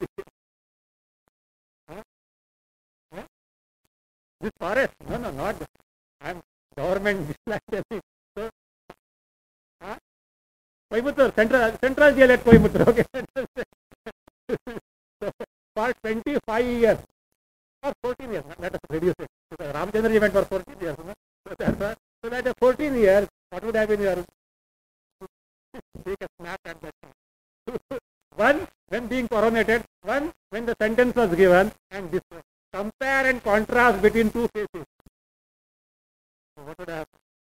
This forest? No, not this. I am government distracted. So, Coimbatore, central jail at Coimbatore. Okay. So, for 25 years or 14 years, let us reduce it. So, Ramachandra ji went for 14 years. No? So that 14 years, what would have been your take a snap at that time? One, when being coronated, one, when the sentence was given, and this one. Compare and contrast between two faces. So what would happen?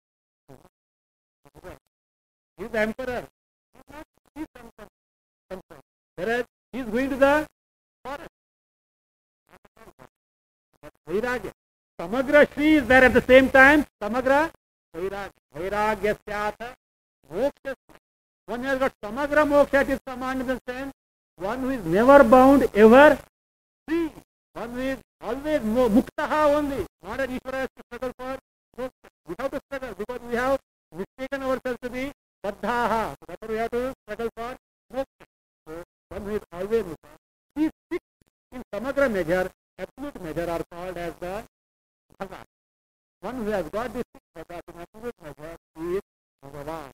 He is the emperor. He is emperor. Whereas he is going to the forest. Vairagya. Samagra Shri is there at the same time. Samagra Vairagya. Vairagya Syatha Moksha. One has got Samagra Moksha at his command in the sense. One who is never bound, ever free. One who is always muktaha only. Not that Ishvara has to struggle for moksha. We have to struggle because we have mistaken ourselves to be baddhaha. So therefore we have to struggle for moksha. So one who is always muktaha. These six in Samagra measure, absolute measure are called as the Bhagavan. One who has got this Bhagavan in absolute measure is Bhagavan.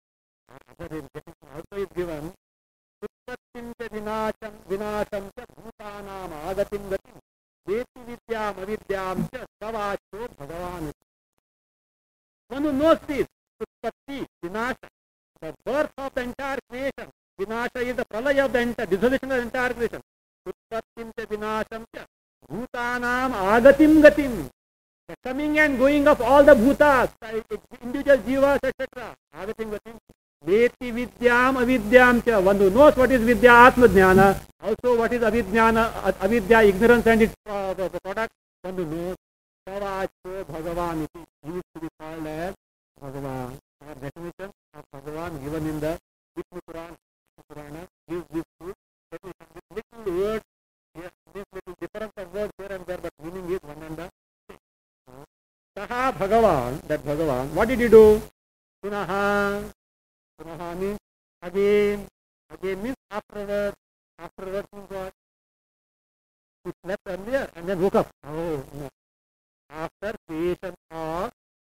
Also is given Utpattincha vinasham cha bhutanam agatim gatim veti vidyam avidyam cha savacho Bhagavan. One who knows this, Utpatti, Vinasha, the birth of the entire creation. Vinasha is the pralaya of the entire, dissolution of the entire creation. Utpattincha vinasham cha bhutanam agatim gatim. The coming and going of all the bhutas, individual jivas, etc. Agatim gatim. Veti vidyam avidyam cha. One who knows what is vidya, atma jnana. Also what is avidya, ignorance and its product. One who knows. Savacho Bhagavan. He is to be called as Bhagavan. Our definition of Bhagavan given in the Vishnu Purana gives this truth. This little word, yes, this little difference of words here and there, but meaning is one and the same. Saha Bhagavan, that Bhagavan, what did he do? Punaha. Punaha means again. Again means afterwards. Afterwards means what? He slept earlier and then woke up. Oh, no. After creation of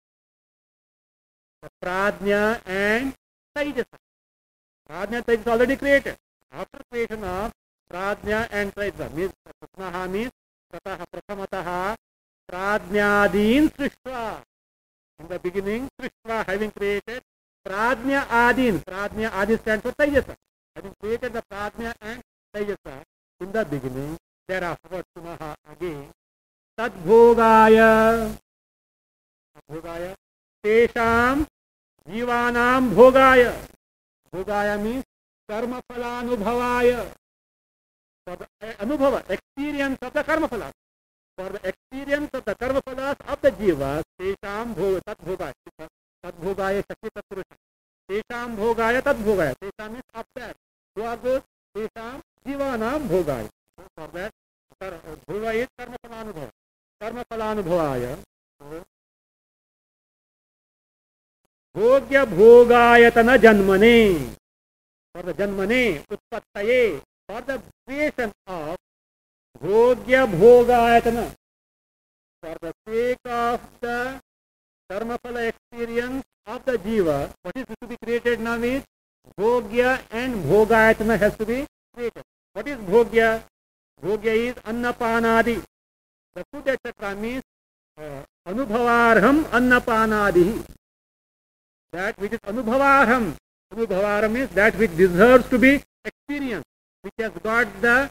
the Prajna and Taijasa. Prajna and Taijasa is already created. After creation of Prajna and Taijasa means Punaha means Prataha Prathamataha Prajnadin Srishva. In the beginning, Srishva having created Prajna Adin. Prajna Adin stands for Taijasa. Having created the Prajna and Taijasa in the beginning, thereafter Punaha again. Tadbhogaya. Bhogaya. Tesham Jivanam Bhogaya. Bhogaya means Karma Phalanubhavaya. For the Anubhava, experience of the Karma Phalas. For the experience of the Karma Phalas of the Jivas, Tesham Tadbhogaya. Tadbhogaya Shakti Tatpurusha. Tesham Bhogaya Tadbhogaya. Tesham means of that. Who are those? Tesham Jivanam Bhogaya. So for that, Bhoga is Karma Phalanubhava. Karma Phalanubhavaya. Bhogya Bhogayatana Janmane. For the Janmane, Utpattaye. For the creation of Bhogya Bhogayatana. for the sake of the karmaphala experience of the jiva, what is to be created now is bhogya and bhogayatana has to be created. What is bhogya? Bhogya is annapanadi. The food etc. means anubhavarham annapanadi. That which is anubhavarham. Anubhavarham means that which deserves to be experienced, which has got the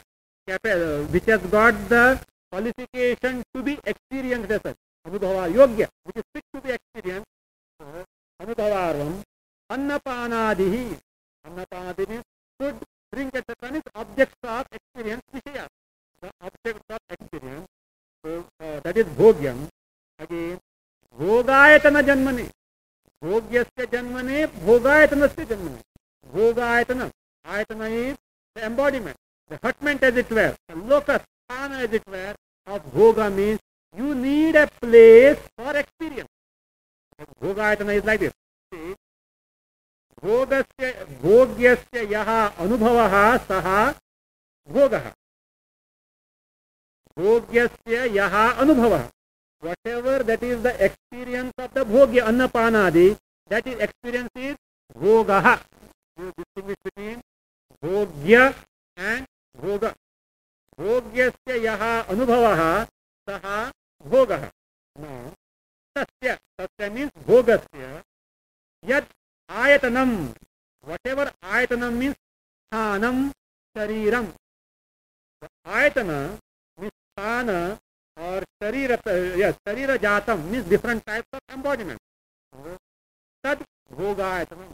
qualification to be experienced as such. Anubhava yogya, which is fit to be experienced. Anubhavarham annapanadihi. Annapanadi means food, drink, etc. means objects of experience, vishaya. The objects of experience. So that is bhogyam. Again, bhogayatana janmane. Bhogyasya janmane, bhogayatanasya janmane. Bhogayatana. Ayatana is the embodiment, the hutment as it were, the locus, sthana as it were, of bhoga means you need a place for experience. Bhogayatana is like this. See, bhogyasya yaha anubhavaha saha bhogaha. Bhogyasya yaha anubhavaha. Whatever that is the experience of the bhogya annapanadi, that is experience is bhogaha. You distinguish between bhogya and bhoga. Bhogyasya yaha anubhavaha saha bhogaha. Now, tasya means bhogasya. Yad ayatanam. Whatever ayatanam means sthanam shariram. The ayatana means sthana or sharira jatam means different types of embodiment. Tad bhogayatanam.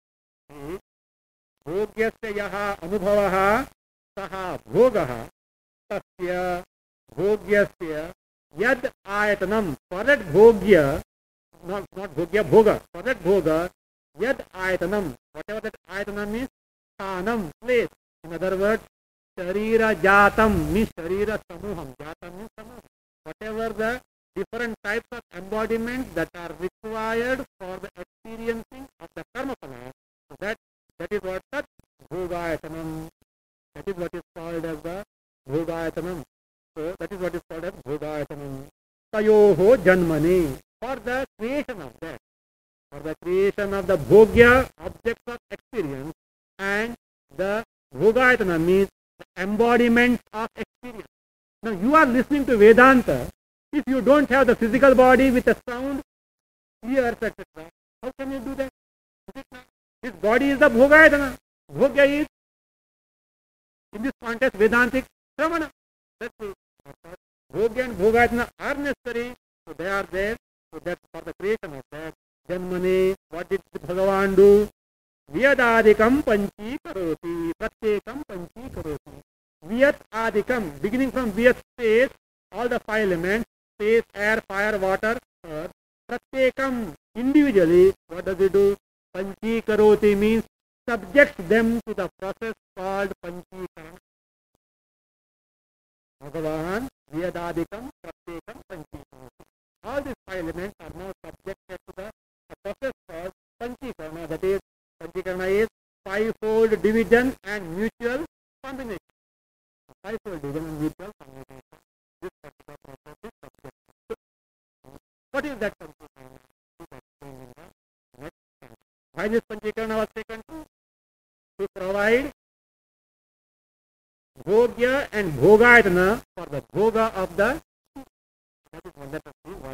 Bhogyasya yaha anubhavaha saha bhogaha tasya bhogyasya yad ayatanam. For that bhogya, not bhogya, bhoga. For that bhoga, yad ayatanam. Whatever that ayatanam means, sthanam, place. In other words, sharira jatam means sharira samuham. Jatam means samuham. Whatever the different types of embodiments that are required for the experiencing of the karma phala, so that is what that bhogayatanam. That is what is called as the bhogayatanam. So that is what is called as bhogayatanam. Tayoho janmane. For the creation of that. For the creation of the bhogya, objects of experience, and the bhogayatanam means the embodiment of experience. Now you are listening to Vedanta. If you don't have the physical body with a sound, ears, etc., how can you do that? This body is the bhogayatana. Bhogya is, in this context, Vedantic Shravana. That's it. Bhogya and bhogayatana are necessary, so they are there. So that's for the creation of that. Janmane, what did Bhagavan do? Vyadadikam panchi karoti. Pratyekam panchi karoti. Vyat adikam, beginning from Vyat space, all the five elements, space, air, fire, water, earth. Pratyekam, individually, what does it do? Panchi karoti means subjects them to the process called panchikaran. Bhagavan, Vyadadikam, Pratyekam, panchi karoti. All these five elements are now subjected to the process called panchikarana. That is, panchikarana is fivefold division and mutual combination. Fivefold division and mutual combination. This particular process is subjected. What is that panchikarana? Next time. Why this panchikarana was taken to provide bhogya and bhogayatana for the bhoga of the. That is wonderful.